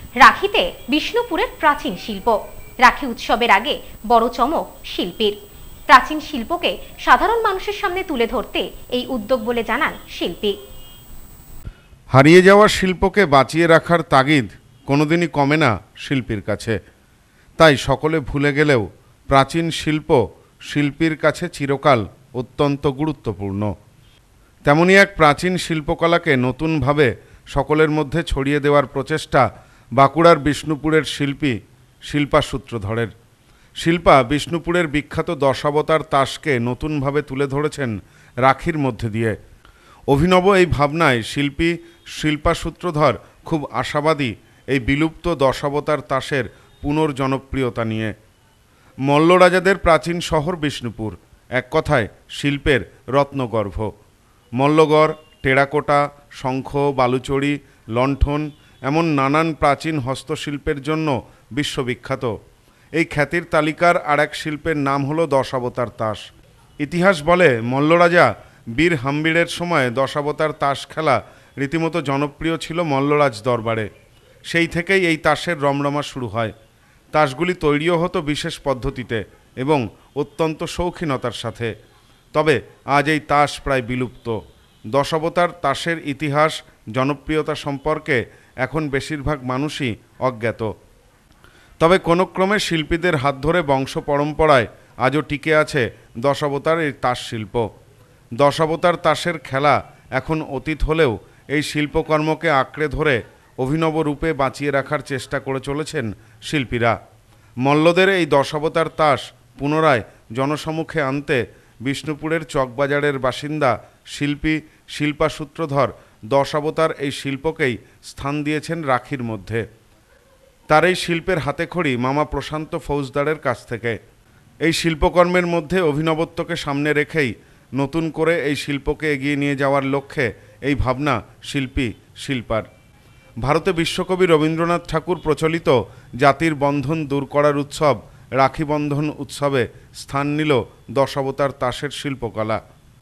রাখিতে বিষ্ণুপুরের প্রাচীন শিল্প। রাখি উৎসবের আগে বড় চমক শিল্পীর। প্রাচীন শিল্পকে সাধারণ মানুষের সামনে তুলে ধরতে এই উদ্যোগ বলে জানান শিল্পী। হারিয়ে যাওয়া শিল্পকে বাঁচিয়ে রাখার তাগিদ কোনোদিনই কমে না শিল্পীর কাছে। তাই সকলে ভুলে গেলেও প্রাচীন শিল্প শিল্পীর কাছে চিরকাল অত্যন্ত গুরুত্বপূর্ণ। তেমনি এক প্রাচীন শিল্পকলাকে নতুনভাবে সকলের মধ্যে ছড়িয়ে দেওয়ার প্রচেষ্টা বাঁকুড়ার বিষ্ণুপুরের শিল্পী শিল্পা সূত্রধরের। শিল্পা বিষ্ণুপুরের বিখ্যাত দশাবতার তাসকে নতুনভাবে তুলে ধরেছেন রাখির মধ্যে দিয়ে। অভিনব এই ভাবনায় শিল্পী শিল্পা সূত্রধর খুব আশাবাদী এই বিলুপ্ত দশাবতার তাসের পুনর্জনপ্রিয়তা নিয়ে। মল্লরাজাদের প্রাচীন শহর বিষ্ণুপুর এক কথায় শিল্পের রত্নগর্ভ। মল্লগড়, টেরাকোটা, শঙ্খ, বালুচড়ি, লণ্ঠন এমন নানান প্রাচীন হস্তশিল্পের জন্য বিশ্ববিখ্যাত। এই খ্যাতির তালিকার আর এক শিল্পের নাম হলো দশাবতার তাস। ইতিহাস বলে মল্লরাজা বীর হাম্বিরের সময় দশাবতার তাস খেলা রীতিমতো জনপ্রিয় ছিল মল্লরাজ দরবারে। সেই থেকেই এই তাসের রমরমা শুরু হয়। তাসগুলি তৈরিও হতো বিশেষ পদ্ধতিতে এবং অত্যন্ত শৌখিনতার সাথে। তবে আজ এই তাস প্রায় বিলুপ্ত। দশাবতার তাসের ইতিহাস, জনপ্রিয়তা সম্পর্কে এখন বেশিরভাগ মানুষই অজ্ঞাত। তবে কোনো ক্রমে শিল্পীদের হাত ধরে বংশ পরম্পরায় আজও টিকে আছে দশাবতার এই তাস শিল্প। দশাবতার তাসের খেলা এখন অতীত হলেও এই শিল্পকর্মকে আঁকড়ে ধরে অভিনব রূপে বাঁচিয়ে রাখার চেষ্টা করে চলেছেন শিল্পীরা। মল্লদের এই দশাবতার তাস পুনরায় জনসমুখে আনতে বিষ্ণুপুরের চকবাজারের বাসিন্দা শিল্পী শিল্পা সূত্রধর দশাবতার এই শিল্পকেই স্থান দিয়েছেন রাখির মধ্যে। তার এই শিল্পের হাতেখড়ি মামা প্রশান্ত ফৌজদারের কাছ থেকে। এই শিল্পকর্মের মধ্যে অভিনবত্বকে সামনে রেখেই নতুন করে এই শিল্পকে এগিয়ে নিয়ে যাওয়ার লক্ষ্যে এই ভাবনা শিল্পী শিল্পার। ভারতে বিশ্বকবি রবীন্দ্রনাথ ঠাকুর প্রচলিত জাতির বন্ধন দূর করার উৎসব রাখি বন্ধন উৎসবে স্থান নিল দশাবতার তাসের শিল্পকলা।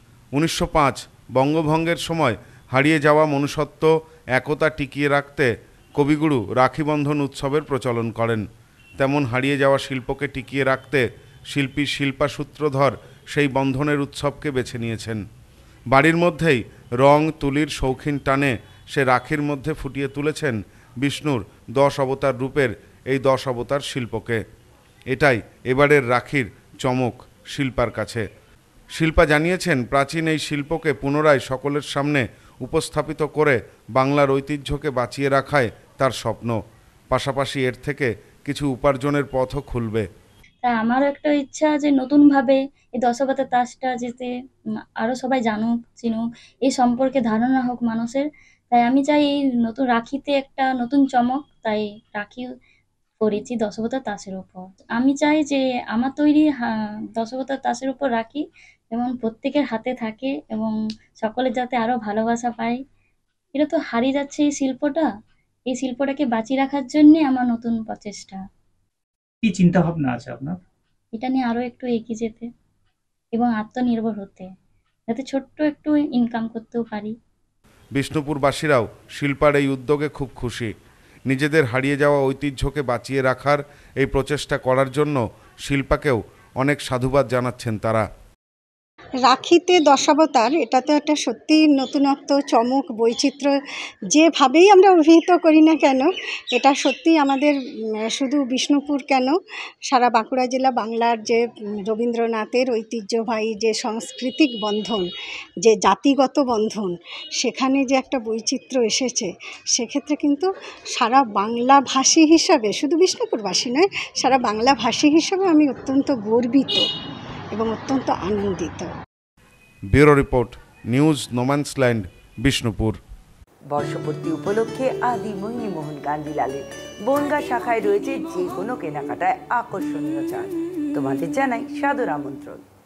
1905 বঙ্গভঙ্গের সময় হারিয়ে যাওয়া মনুষ্যত্ব একতা টিকিয়ে রাখতে কবিগুরু রাখি বন্ধন উৎসবের প্রচলন করেন। তেমন হারিয়ে যাওয়া শিল্পকে টিকিয়ে রাখতে শিল্পী শিল্পা সূত্রধর সেই বন্ধনের উৎসবকে বেছে নিয়েছেন। বাড়ির মধ্যেই রং তুলির শৌখিন টানে সে রাখির মধ্যে ফুটিয়ে তুলেছেন বিষ্ণুর 10 অবতার রূপের এই 10 অবতার শিল্পকে। এটাই এবারের রাখির চমক শিল্পার কাছে। শিল্পা জানিয়েছেন, প্রাচীন এই শিল্পকে পুনরায় সকলের সামনে উপস্থাপিত করে বাংলার ঐতিহ্যকে বাঁচিয়ে রাখায় তার স্বপ্ন। পাশাপাশি এর থেকে কিছু উপার্জনের পথও খুলবে। তাই আমারও একটা ইচ্ছা যে নতুনভাবে এই দশাবতার তাসটা যাতে আরও সবাই জানুক, চিনুক, এই সম্পর্কে ধারণা হোক মানুষের। তাই আমি চাই এই নতুন রাখিতে একটা নতুন চমক। তাই রাখি করেছি দশাবতার তাসের উপর। আমি চাই যে আমার তৈরি দশাবতার তাসের উপর রাখি যেমন প্রত্যেকের হাতে থাকে এবং সকলে যাতে আরও ভালোবাসা পায়। এটা তো হারিয়ে যাচ্ছে এই শিল্পটা। এই শিল্পটাকে বাঁচিয়ে রাখার জন্যে আমার নতুন প্রচেষ্টা। কি চিন্তা ভাবনা আছে আপনার? এটা নিয়ে আরও একটু এগিয়ে যেতে এবং আত্মনির্ভর হতে, যাতে ছোট্ট একটু ইনকাম করতেও পারি। বিষ্ণুপুরবাসীরাও শিল্পার এই উদ্যোগে খুব খুশি। নিজেদের হারিয়ে যাওয়া ঐতিহ্যকে বাঁচিয়ে রাখার এই প্রচেষ্টা করার জন্য শিল্পাকেও অনেক সাধুবাদ জানাচ্ছেন তারা। রাখিতে দশাবতার, এটা তো একটা সত্যি নতুনত্ব, চমক, বৈচিত্র্য যেভাবেই আমরা অভিহিত করি না কেন, এটা সত্যি আমাদের শুধু বিষ্ণুপুর কেন, সারা বাঁকুড়া জেলা বাংলার যে রবীন্দ্রনাথের ঐতিহ্যবাহী যে সাংস্কৃতিক বন্ধন, যে জাতিগত বন্ধন, সেখানে যে একটা বৈচিত্র্য এসেছে, সেক্ষেত্রে কিন্তু সারা বাংলাভাষী হিসাবে, শুধু বিষ্ণুপুরবাসী নয়, সারা বাংলাভাষী হিসাবে আমি অত্যন্ত গর্বিত এবং অত্যন্ত আনন্দিত। Bureau report, news no man's land, Bishnupur. বর্ষপূর্তি উপলক্ষে আদি মোহিনীমোহন গান্ধীলালের বনগাঁ শাখায় রয়েছে যে কোনো কেনাকাটায় আকর্ষণীয় ছাড়। তোমাদের জানাই সাদর আমন্ত্রণ।